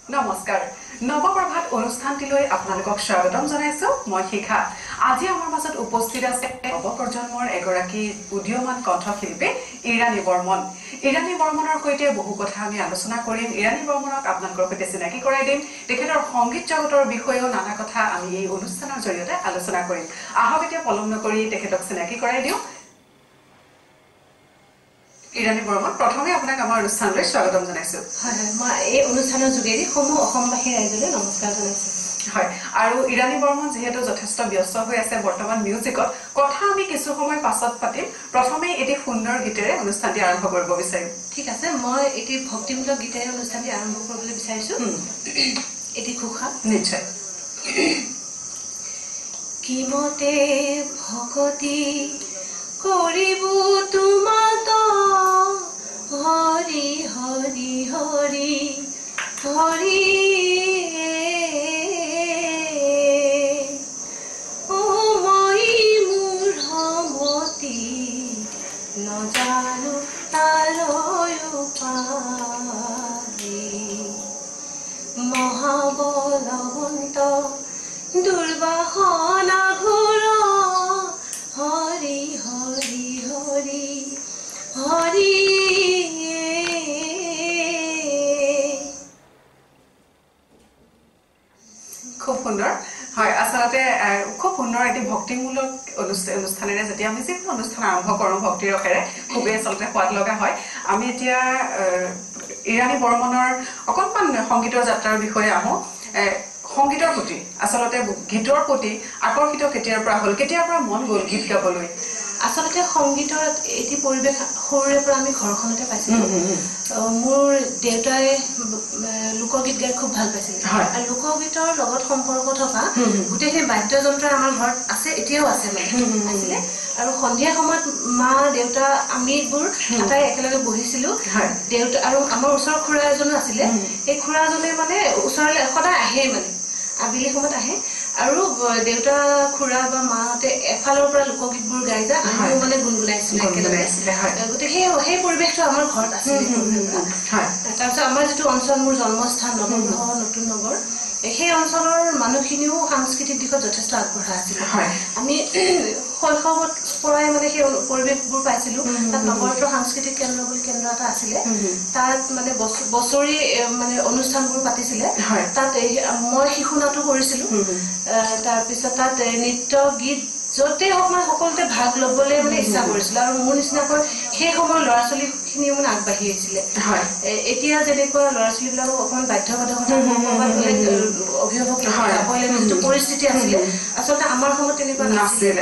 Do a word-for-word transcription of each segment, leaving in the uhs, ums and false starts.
নমস্কাৰ নৱপ্ৰভাত অনুষ্ঠানটিলৈ আপোনালোকক স্বাগতম জনাইছো মই শিখা আজি আমাৰ মাজত উপস্থিত আছে নৱপ্ৰজন্মৰ এগৰাকী উদীয়মান কণ্ঠশিল্পী ইৰাণী বৰ্মন ইৰাণী বৰ্মনৰ সৈতে বহু কথা আমি আলোচনা কৰিম ইৰাণী বৰ্মনক আপোনালোকৰ সৈতে চিনাকি কৰাই দিম তেখেতৰ সংগীত জগতৰ বিষয়েও নানা কথা আমি এই অনুষ্ঠানৰ জৰিয়তে আলোচনা কৰিম আহক এতিয়া পলম নকৰি তেখেতক চিনাকি কৰাই দিওঁ ইৰাণী বৰ্মন প্ৰথমে আপোনাক আমাৰ অনুষ্ঠানলৈ স্বাগতম জনাইছো হয় মই এই অনুষ্ঠানৰ যোগেদি সমূহ অসমবাসী ৰাইজলৈ নমস্কাৰ জনাইছো হয় আৰু ইৰাণী বৰ্মন যেহেতু যথেষ্ট ব্যস্ত হৈ আছে বৰ্তমান মিউজিকত কথা আমি কিছু সময় পাছত পাতিম প্ৰথমে এটি সুন্দৰ গীতেৰে অনুষ্ঠানটি আৰম্ভ কৰিব বিচাৰিম ঠিক আছে মই এটি ভক্তিমূলক গীতেৰে অনুষ্ঠানটি আৰম্ভ কৰিবলৈ বিচাৰিছো এটি ঘোষা নিশ্চয় কিমতে ভকতি কৰিব তোমাত হৰি হৰি হৰি হৰি ও মই মূঢ়মতি নজানো তাৰ উপায় মহাবলৱন্ত দুৰ্বাসনা ঘোৰ হৰি হৰি হৰি হৰি খুব সুন্দৰ হয় আসলতে খুব সুন্দৰ এটি ভক্তিমূলক অনুষ্ঠানেৰে যেতিয়া আমি যিকোনো অনুষ্ঠান আৰম্ভ কৰোঁ ভক্তিৰ ৰসেৰে খুবেই আচলতে সোৱাদ লগা হয় আমি এতিয়া ইৰাণী বৰ্মনৰ অকণমান সংগীতৰ যাত্ৰাৰ বিষয়ে আহোঁ সংগীতৰ প্ৰতি আসলতে গীতৰ প্ৰতি আকৰ্ষিত কেতিয়াৰ পৰা হ'ল কেতিয়াৰ পৰা মন গ'ল গীত গাবলৈ আসলতে সংগীতৰ এটি পৰিৱেশ সৰুৰে পৰা আমি ঘৰখনতে পাইছিলোঁ মোৰ দেউতাই লোকগীত গাই খুব ভাল পাইছিল আৰু লোকগীতৰ লগত সম্পৰ্ক থকা গোটেইখিনি বাদ্যযন্ত্ৰ আমাৰ ঘৰত আছে এতিয়াও আছে মানে আছিলে আৰু সন্ধিয়া সময়ত মা দেউতা আমিবোৰ আটাই একেলগে বহিছিলোঁ দেউতা আৰু আমাৰ ওচৰৰ খুৰা এজনো আছিলে এই খুৰাজনে মানে ওচৰলৈ সদায় আহে মানে আবেলি সময়ত আহে আৰু দেউতা খুৰা বা মাহঁতে এফালৰ পৰা লোকগীতবোৰ গাই যায় আমিও মানে গুণগুণাইছিলোঁ একেলগে গতিকে সেই সেই পৰিৱেশটো আমাৰ ঘৰত আছিলে তাৰপিছত আমাৰ যিটো অঞ্চল মোৰ জন্মস্থান নৱগ্ৰহ নতুন নগৰ সেই অঞ্চলৰ মানুহখিনিও সাংস্কৃতিক দিশত যথেষ্ট আগবঢ়া আছিল আমি শৈশৱত পৰাই মানে সেই পৰিৱেশবোৰ পাইছিলোঁ তাত নৱৰাত্ৰ সাংস্কৃতিক কেন্দ্ৰ বুলি কেন্দ্ৰ এটা আছিলে তাত মানে বছৰি মানে অনুষ্ঠানবোৰ পাতিছিলে তাত মই শিশু নাটো কৰিছিলোঁ তাৰপিছত তাত নৃত্য গীত য'তে হওক মানে সকলোতে ভাগ ল'বলৈ মানে ইচ্ছা কৰিছিলোঁ আৰু মোৰ নিচিনাকৈ সেই সময়ৰ ল'ৰা ছোৱালীখিনিও মানে আগবাঢ়ি আহিছিলে এতিয়া যেনেকুৱা ল'ৰা ছোৱালীবিলাকক অকণমান বাধ্যবাধকতা অভিভাৱক যাবই লাগিব যিটো পৰিস্থিতি আছিলে আচলতে আমাৰ সময়ত তেনেকুৱা নাছিলে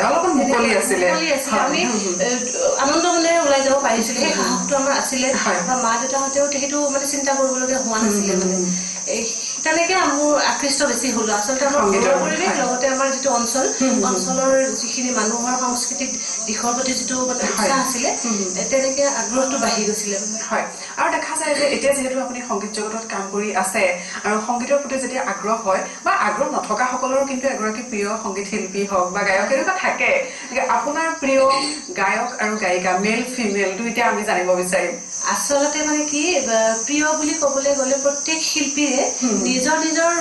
আমি আনন্দ মনেৰে ওলাই যাব পাৰিছিলোঁ সেই সাহসটো আমাৰ আছিলে বা মা দেউতাহঁতেও সেইটো মানে চিন্তা কৰিবলগীয়া হোৱা নাছিলে মানে তেনেকে মোৰ আকৃষ্ট বেছি হলো আচলতে আমাৰ ঘৰৰ পৰিৱেশ লগতে আমাৰ যিটো অঞ্চল অঞ্চলৰ যিখিনি মানুহৰ সাংস্কৃতিক দিশৰ প্ৰতি যিটো মানে উৎসাহ আছিলে তেনেকে আগ্ৰহটো বাঢ়ি গৈছিলে হয় আৰু দেখা যায় যে এতিয়া যিহেতু আপুনি সংগীত জগতত কাম কৰি আছে আৰু সংগীতৰ প্ৰতি যেতিয়া আগ্ৰহ হয় বা আগ্ৰহ নথকা সকলৰ কিন্তু এগৰাকী প্ৰিয় সংগীত শিল্পী হওক বা গায়ক এনেকুৱা থাকে আপোনাৰ প্ৰিয় গায়ক আৰু গায়িকা মেল ফিমেল দুইটা আমি জানিব বিচাৰিম আচলতে মানে কি প্ৰিয় বুলি ক'বলৈ গ'লে প্ৰত্যেক শিল্পীৰে নিজৰ নিজৰ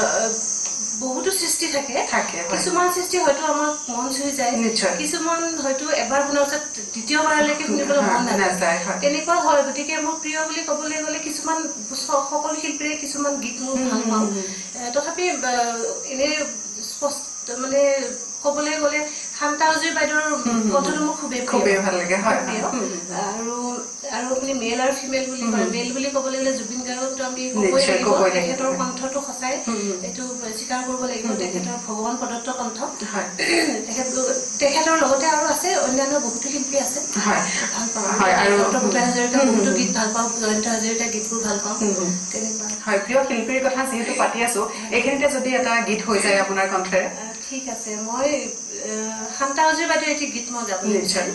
বহুতো সৃষ্টি থাকে কিছুমান সৃষ্টি হয়তো আমাৰ মন চুই যায় কিছুমান হয়তো এবাৰ শুনাৰ পিছত দ্বিতীয়বাৰলৈকে শুনিবলৈ মন নাযায় তেনেকুৱা হয় গতিকে মোৰ প্ৰিয় বুলি ক'বলৈ গ'লে কিছুমান সকলো শিল্পীৰে কিছুমান গীত মোৰ ভাল পাওঁ তথাপি এনে স্পষ্ট মানে ক'বলৈ গ'লে শান্তা উজুৰি বাইদেউৰ কথাটো মোৰ খুবেই খুবেই ভাল লাগে হয় আৰু আৰু আপুনি মেল আৰু ফিমেল বুলি কয় মেল বুলি ক'বলৈ গ'লে জুবিন গাৰ্গকতো আমি ক'বই লাগিব তেখেতৰ কণ্ঠটো সঁচাই এইটো স্বীকাৰ কৰিব লাগিব তেখেতৰ ভগৱান প্ৰদত্ত কণ্ঠ তেখেত তেখেতৰ লগতে আৰু আছে অন্যান্য বহুতো শিল্পী আছে ভাল পাওঁ আৰু ডক্টৰ ভূপেন হাজৰিকাৰ বহুতো গীত ভাল পাওঁ জয়ন্ত হাজৰিকাৰ গীতবোৰ ভাল পাওঁ তেনেকুৱা হয় প্ৰিয় শিল্পীৰ কথা যিহেতু পাতি আছো এইখিনিতে যদি এটা গীত হৈ যায় আপোনাৰ কণ্ঠেৰে ঠিক আছে মই শান্তা উজুৰি বাইদেউৰ এটি গীত মই গাবলৈ বিচাৰিম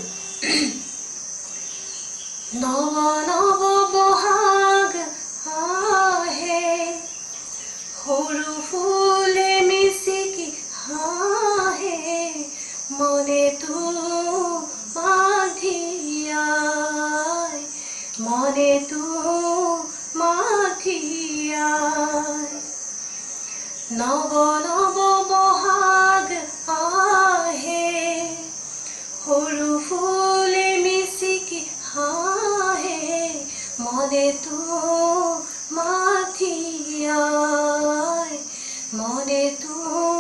নৱ নৱ বহাগ আহে সৰু ফুলে মিচিকি হাঁহে মনে তো মাধিয়াই মনে তো মাধিয়াই নব নব বহাগ আহে সৰু ফুলে মিচিকি হাহে মনে তো মাথিয়াই মনে তো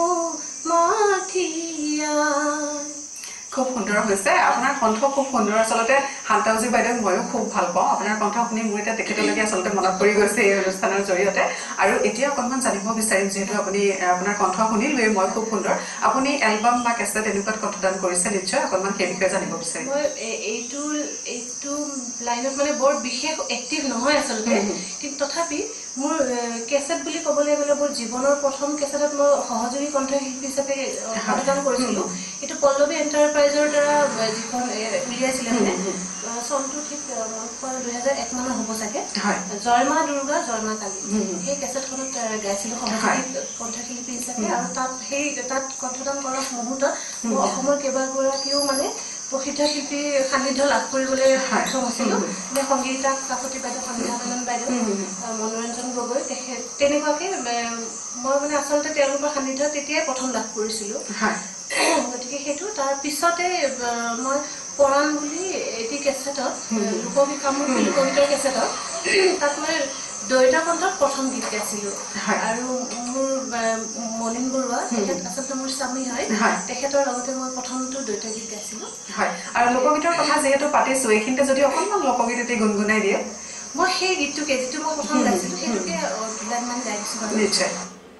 মাথিয়াই খুব সুন্দৰ হৈছে আপোনাৰ কণ্ঠ খুব সুন্দৰ আসলতে শান্তাউজি বাইদেউ ময়ো খুব ভাল পাওঁ আপোনাৰ কণ্ঠ শুনি মোৰ এটা তেখেতলৈকে আসলতে মনত পৰি গৈছে এই অনুষ্ঠানৰ জৰিয়তে আৰু এতিয়া অকণমান জানিব বিচাৰিম যিহেতু আপুনি আপোনাৰ কণ্ঠ শুনিলোৱে মই খুব সুন্দৰ আপুনি এলবাম বা কেছেট এনেকুৱাত কণ্ঠদান কৰিছে নিশ্চয় অকণমান সেই বিষয়ে জানিব বিচাৰিম মই এইটো এইটো লাইনত মানে বৰ বিশেষ এক্টিভ নহয় আসলতে কিন্তু তথাপি মোৰ কেছেট বুলি ক'বলৈ গ'লে মোৰ জীৱনৰ প্ৰথম কেছেটত মই সহযোগী কণ্ঠশিল্পী হিচাপে কণ্ঠদান কৰিছিলোঁ এইটো পল্লৱী এণ্টাৰপ্ৰাইজৰ দ্বাৰা যিখন উলিয়াইছিলে মানে চনটো ঠিক দুহেজাৰ এক মানৰ হ'ব চাগে জয় মা দুৰ্গা জয় মা কালী সেই কেছেটখনত গাইছিলোঁ সহযোগী কণ্ঠশিল্পী হিচাপে আৰু তাত সেই তাত কণ্ঠদান কৰাৰ মুহূৰ্তত মই অসমৰ কেইবাগৰাকীও মানে প্ৰসিদ্ধ শিল্পী সান্নিধ্য লাভ কৰিবলৈ সক্ষম হৈছিলোঁ যে সংগীতা কাকতি বাইদেউ সন্ধ্যা মেনন বাইদেউ মনোৰঞ্জন গগৈ তেখেত তেনেকুৱাকৈ মই মানে আচলতে তেওঁলোকৰ সান্নিধ্য তেতিয়াই প্ৰথম লাভ কৰিছিলোঁ গতিকে সেইটো তাৰ পিছতে মই পৰাণ বুলি এটি কেছেটত লোকগীত কামৰূপ লোকগীতৰ কেছেটত তাত মই দৈতা কণ্ঠত প্ৰথম গীত গাইছিলোঁ আৰু মোৰ মনিন বৰুৱা তেখেত আচলতে মোৰ স্বামী হয় তেখেতৰ লগতে মই প্ৰথমটো দৈতা গীত গাইছিলোঁ হয় আৰু লোকগীতৰ কথা যিহেতু পাতিছোঁ এইখিনিতে যদি অকণমান লোকগীত এটি গুণগুণাই দিয়ে মই সেই গীতটোকে যিটো মই প্ৰথম গাইছিলোঁ সেইটোকে দুলাইমান গাই দিছোঁ নিশ্চয়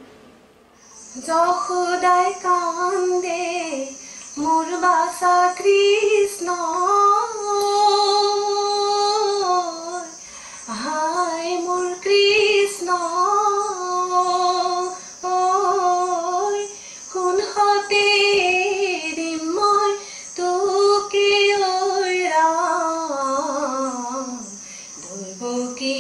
যশোদাই কান্দে মোৰ বাছা কৃষ্ণ হাই মোৰ কৃষ্ণ কোনহতে দিম মই তোকে ঐ ৰাম দৈৱকী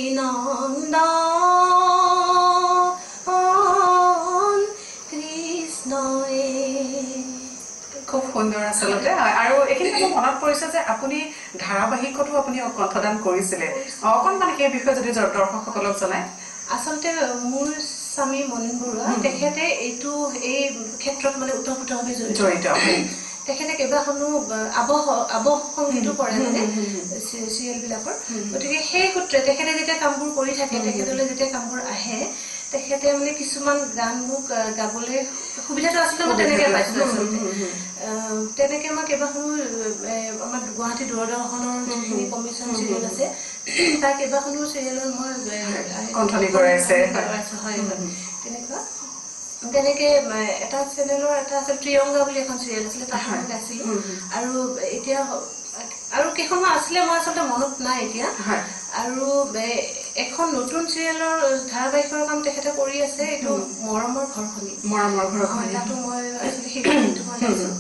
নন্দন কৃষ্ণয়ে খুব সুন্দৰ আচলতে আৰু এইখিনিতে মোৰ মনত পৰিছে যে আপুনি ধাৰাবাহিকতো আপুনি কণ্ঠদান কৰিছিলে অকণমান সেই বিষয়ে যদি দৰ্শকসকলক জনায় আচলতে মোৰ স্বামী মনিন বৰুৱা তেখেতে এইটো এই ক্ষেত্ৰত মানে ওতঃপ্ৰোতভাৱে জড়িত তেখেতে কেইবাখনো আৱহ আৱহ সংগীতো কৰে মানে চিৰিয়েলবিলাকৰ গতিকে সেই সূত্ৰে তেখেতে যেতিয়া কামবোৰ কৰি থাকে তেখেতলৈ যেতিয়া কামবোৰ আহে তেখেতে মানে কিছুমান গানবোৰ গাবলৈ সুবিধাটো আছিলে মই তেনেকৈ পাইছিলোঁ আচলতে তেনেকৈ মই কেইবাখনো আমাৰ গুৱাহাটী দূৰদৰ্শনৰ যিখিনি কমিশ্যন চিৰিয়েল আছে তাৰ কেইবাখনো চিৰিয়েলত মই কণ্ঠনি কৰাইছে হয় তেনেকুৱা তেনেকৈ এটা চেনেলৰ এটা আছিল ত্ৰিয়ংগা বুলি এখন চিৰিয়েল আছিলে তাত মই গাইছিলোঁ আৰু এতিয়া আৰু কেইখনমান আছিলে মই আচলতে মনত নাই এতিয়া আৰু এখন নতুন চিৰিয়েলৰ ধাৰাবাহিকৰ কাম তেখেতে কৰি আছে এইটো মৰমৰ ঘৰখনি মৰমৰ ঘৰখনি তাতো মই আচলতে সেই গানটো মই গাইছোঁ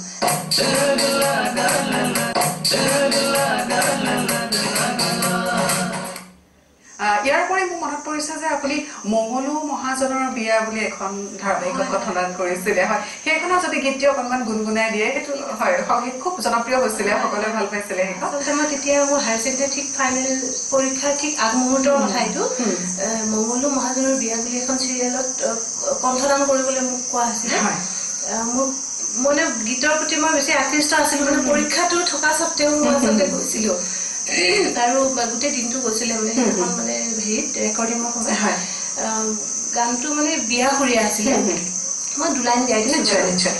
ইয়াৰ উপৰি মোৰ মনত পৰিছে যে আপুনি মংগলু মহাজনৰ বিয়া বুলি এখন ধাৰাবাহিকত কণ্ঠদান কৰিছিলে হয় সেইখনৰ যদি গীতটি অকণমান গুণগুণাই দিয়ে সেইটো হয় সংগীত খুব জনপ্ৰিয় হৈছিলে সকলোৱে ভাল পাইছিলে সেইখন আচলতে মই তেতিয়া মোৰ হায়াৰ ছেকেণ্ডেৰী ঠিক ফাইনেল পৰীক্ষাৰ ঠিক আগমুহূৰ্তৰ কথা এইটো মংগলু মহাজনৰ বিয়া বুলি এখন চিৰিয়েলত কণ্ঠদান কৰিবলৈ মোক কোৱা হৈছিলে মোক মানে গীতৰ প্ৰতি মই বেছি আকৃষ্ট আছিলোঁ মানে পৰীক্ষাটো থকা স্বত্তেও মই আচলতে গৈছিলোঁ আৰু গোটেই দিনটো গৈছিলে মানে সেইখন মানে হেৰিত ৰেকৰ্ডিঙৰ সময় গানটো মানে বিয়াসুৰীয়া আছিলে মই দুলাইন গাই দিছোঁ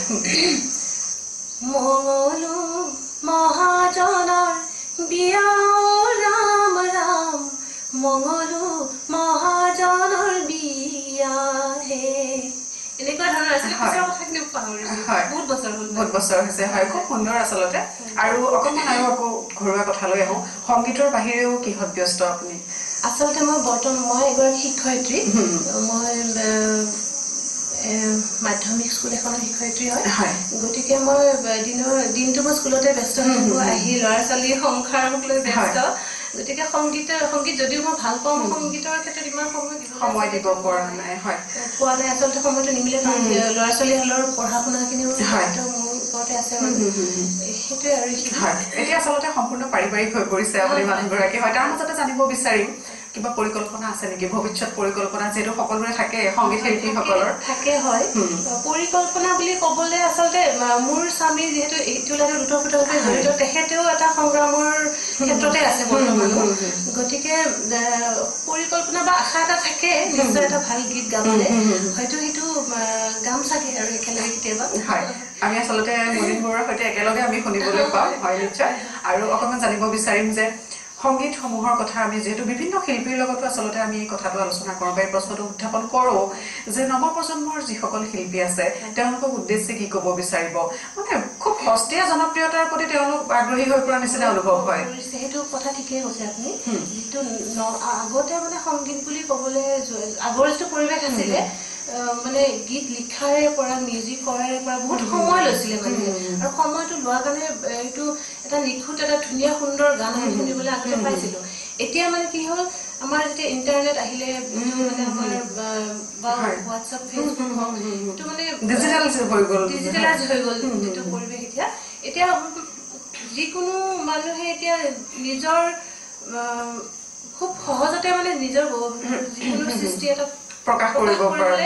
মংগলু মহাজনৰ বিয়া ৰাম ৰাম মংগলু মহাজনৰ বিয়া হে এনেকুৱা ধৰণৰ আছে কথাখিনি পাহৰিছোঁ বহুত বছৰ হ'ল বহুত বছৰ হৈছে হয় খুব সুন্দৰ আচলতে আৰু অকণমান আৰু আকৌ ঘৰুৱা কথালৈ আহোঁ সংগীতৰ বাহিৰেও কিহত ব্যস্ত আপুনি আচলতে মই বৰ্তমান মই এগৰাকী শিক্ষয়িত্ৰী মই মাধ্যমিক স্কুল এখনৰ শিক্ষয়িত্ৰী হয় গতিকে মই দিনৰ দিনটো মই স্কুলতে ব্যস্ত থাকোঁ আহি ল'ৰা ছোৱালীৰ সংসাৰক লৈ ব্যস্ত গতিকে সংগীত সংগীত যদিও মই ভাল পাওঁ সংগীতৰ ক্ষেত্ৰত ইমান সময় দিব সময় দিব পৰা নাই হয় পোৱা নাই আচলতে সময়টো নিমিলে কাৰণ ল'ৰা ছোৱালীহালৰ পঢ়া শুনাখিনিও মোৰ ওপৰতে আছে সেইটোৱে আৰু হয় এতিয়া আচলতে সম্পূৰ্ণ পাৰিবাৰিক হৈ পৰিছে আপুনি মানুহগৰাকী হয় তাৰ মাজতে জানিব বিচাৰিম কিবা পৰিকল্পনা আছে নেকি ভৱিষ্যত পৰিকল্পনা যেটো সকলোৰে থাকে সংগীত শিল্পীসকলৰ থাকে হয় পৰিকল্পনা বুলি ক'বলৈ আচলতে মোৰ স্বামী যেহেতু এইটো লাগে উত্তৰপুটকে জড়িত তেখেতেও এটা সংগ্ৰামৰ ক্ষেত্ৰতে আছে বৰ্তমান গতিকে পৰিকল্পনা বা আশা এটা থাকে নিশ্চয় এটা ভাল গীত গাবলৈ হয়তো সেইটো গাম চাগে আৰু একেলগে কেতিয়াবা হয় আমি আচলতে মনিন বৰুৱাৰ সৈতে একেলগে আমি শুনিবলৈ পাম হয় নিশ্চয় আৰু অকণমান জানিব বিচাৰিম যে সংগীত সমূহৰ কথা আমি যেহেতু বিভিন্ন শিল্পীৰ লগতো আচলতে আমি কথাটো আলোচনা কৰোঁ বা এই প্ৰশ্নটো উত্থাপন কৰোঁ যে নৱপ্ৰজন্মৰ যিসকল শিল্পী আছে তেওঁলোকক উদ্দেশ্যে কি ক'ব বিচাৰিব মানে খুব সস্তীয়া জনপ্ৰিয়তাৰ প্ৰতি তেওঁলোক আগ্ৰহী হৈ পৰা নিচিনা অনুভৱ হয় সেইটো কথা ঠিকেই কৈছে আপুনি যিটো আগতে মানে সংগীত বুলি ক'বলৈ আগৰ যিটো পৰিৱেশ আছিলে মানে গীত লিখাৰে পৰা মিউজিক কৰাৰে পৰা বহুত সময় লৈছিলে মানে আৰু সময়টো লোৱাৰ কাৰণে এইটো এটা নিখুঁত এটা ধুনীয়া সুন্দৰ গান আমি শুনিবলৈ আগতে পাইছিলোঁ এতিয়া মানে কি হ'ল আমাৰ যেতিয়া ইণ্টাৰনেট আহিলে মানে আমাৰ বা হোৱাটছআপ ফেচবুক হওক এইটো মানে ডিজিটেলাইজ হৈ গ'ল ডিজিটেলাইজ হৈ গ'ল যিটো পৰিৱেশ এতিয়া এতিয়া যিকোনো মানুহে এতিয়া নিজৰ খুব সহজতে মানে নিজৰ যিকোনো সৃষ্টি এটা প্ৰকাশ কৰিব পাৰে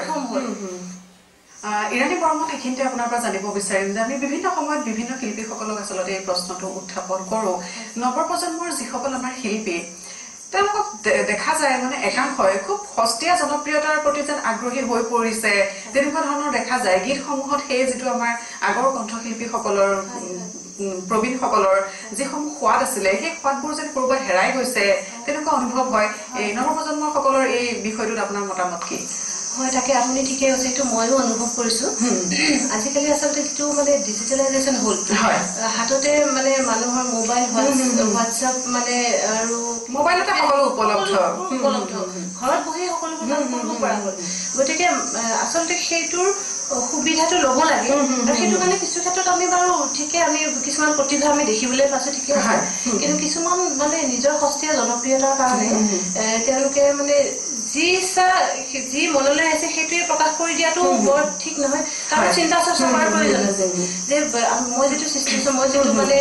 ইৰাণী বৰ্মন এইখিনিতে আপোনাৰ পৰা জানিব বিচাৰিম যে আমি বিভিন্ন সময়ত বিভিন্ন শিল্পীসকলক আচলতে এই প্ৰশ্নটো উত্থাপন কৰোঁ নৱপ্ৰজন্মৰ যিসকল আমাৰ শিল্পী তেওঁলোকক দেখা যায় মানে একাংশই খুব সস্তীয়া জনপ্ৰিয়তাৰ প্ৰতি যেন আগ্ৰহী হৈ পৰিছে তেনেকুৱা ধৰণৰ দেখা যায় গীতসমূহত সেই যিটো আমাৰ আগৰ কণ্ঠশিল্পীসকলৰ প্ৰবীণসকলৰ যিসমূহ সোৱাদ আছিলে সেই সোৱাদবোৰ যেন ক'ৰবাত হেৰাই গৈছে তেনেকুৱা অনুভৱ হয় এই নৱপ্ৰজন্মসকলৰ এই বিষয়টোত আপোনাৰ মতামত কি হয় তাকে আপুনি ঠিকে কৈছে এইটো ময়ো অনুভৱ কৰিছোঁ আজিকালি আচলতে যিটো মানে ডিজিটেলাইজেশ্যন হ'ল হাততে মানে মানুহৰ মোবাইল হোৱাটছআপ মানে আৰু মোবাইলতে সকলো উপলব্ধ উপলব্ধ ঘৰত বহি সকলোবোৰ কাম কৰিব পৰা হ'ল গতিকে আচলতে সেইটোৰ সুবিধাটো ল'ব লাগে আৰু সেইটো কাৰণে কিছু ক্ষেত্ৰত আমি বাৰু ঠিকে আমি কিছুমান প্ৰতিভা আমি দেখিবলৈ পাইছোঁ ঠিকে আছে কিন্তু কিছুমান মানে নিজৰ সস্তীয়া জনপ্ৰিয়তাৰ কাৰণে তেওঁলোকে মানে যি ইচ্ছা যি মনলৈ আছে সেইটোৱে প্ৰকাশ কৰি দিয়াটো বৰ ঠিক নহয় তাৰ চিন্তা চৰ্চা কৰাৰ প্ৰয়োজন আছে যে মই যিটো সৃষ্টি কৰিছোঁ মই যিটো মানে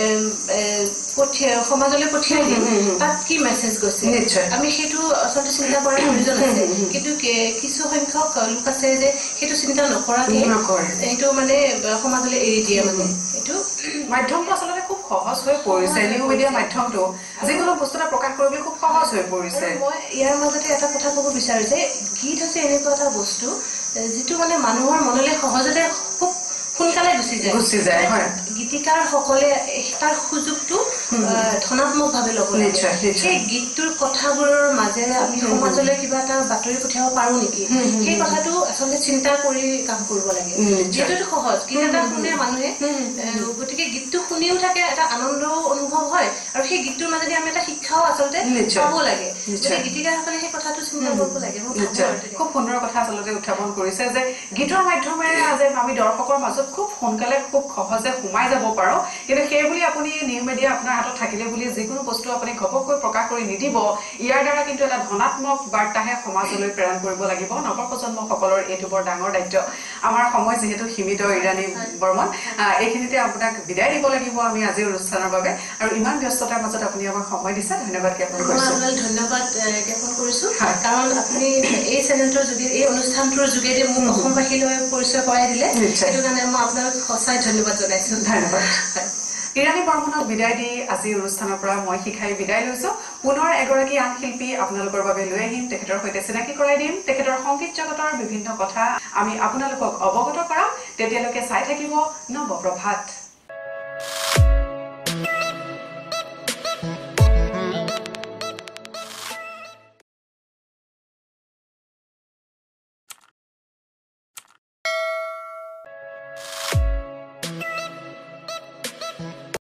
পঠিয়াই সমাজলৈ পঠিয়াই দিম তাত কি মেছেজ গৈছে আমি সেইটো আচলতে চিন্তা কৰাৰ প্ৰয়োজন আছে কিন্তু কিছু সংখ্যক লোক আছে যে সেইটো চিন্তা নকৰাকে সেইটো মানে সমাজলৈ এৰি দিয়ে মানে এইটো মাধ্যমটো আচলতে খুব সহজ হৈ পৰিছে নিউ মিডিয়া মাধ্যমটো যিকোনো বস্তু এটা প্ৰকাশ কৰিবলৈ খুব সহজ হৈ পৰিছে মই ইয়াৰ মাজতে এটা কথা ক'ব বিচাৰোঁ যে গীত হৈছে এনেকুৱা এটা বস্তু যিটো মানে মানুহৰ মনলৈ সহজতে খুব সোনকালে গুচি যায় গুচি যায় হয় গীতিকাৰসকলে তাৰ সুযোগটো ধনাত্মকভাৱে ল'ব লাগে সেই গীতটোৰ কথাবোৰৰ মাজেৰে আমি সমাজলৈ কিবা এটা বাতৰি পঠিয়াব পাৰোঁ নেকি সেই কথাটো আচলতে চিন্তা কৰি কাম কৰিব লাগে যিটোতো সহজ গীত এটা শুনে মানুহে গতিকে গীতটো শুনিও থাকে এটা আনন্দও অনুভৱ হয় আৰু সেই গীতটোৰ মাজেদি আমি এটা শিক্ষাও আচলতে পাব লাগে গতিকে গীতিকাৰসকলে সেই কথাটো চিন্তা কৰিব লাগে খুব সুন্দৰ কথা আচলতে উত্থাপন কৰিছে যে গীতৰ মাধ্যমেৰে আজি আমি দৰ্শকৰ মাজত খুব সোনকালে খুব সহজে সোমাই যাব পাৰোঁ কিন্তু সেই বুলি আপুনি নিউ মিডিয়া আপোনাৰ হাতত থাকিলে বুলি যিকোনো বস্তু আপুনি ঘপককৈ প্ৰকাশ কৰি নিদিব ইয়াৰ দ্বাৰা কিন্তু এটা ধনাত্মক বাৰ্তাহে সমাজলৈ প্ৰেৰণ কৰিব লাগিব নৱপ্ৰজন্মসকলৰ এইটো বৰ ডাঙৰ দায়িত্ব আমাৰ সময় যিহেতু সীমিত ইৰাণী বৰ্মন এইখিনিতে আপোনাক বিদায় দিব লাগিব আমি আজিৰ অনুষ্ঠানৰ বাবে আৰু ইমান ব্যস্ততাৰ মাজত আপুনি আমাক সময় দিছে ধন্যবাদ জ্ঞাপন কৰিছোঁ ধন্যবাদ জ্ঞাপন কৰিছোঁ কাৰণ আপুনি এই চেনেলটোৰ যোগেদি এই অনুষ্ঠানটোৰ যোগেদি মোক অসমবাসীলৈ পৰিচয় কৰাই দিলে সেইটো কাৰণে মই আপোনাক সঁচাই ধন্যবাদ জনাইছোঁ ধন্যবাদ ইৰাণী বৰ্মনক বিদায় দি আজিৰ অনুষ্ঠানৰ পৰা মই শিখাই বিদায় লৈছোঁ পুনৰ এগৰাকী আন শিল্পী আপোনালোকৰ বাবে লৈ আহিম তেখেতৰ সৈতে চিনাকি কৰাই দিম তেখেতৰ সংগীত জগতৰ বিভিন্ন কথা আমি আপোনালোকক অৱগত কৰাম তেতিয়ালৈকে চাই থাকিব নৱপ্ৰভাত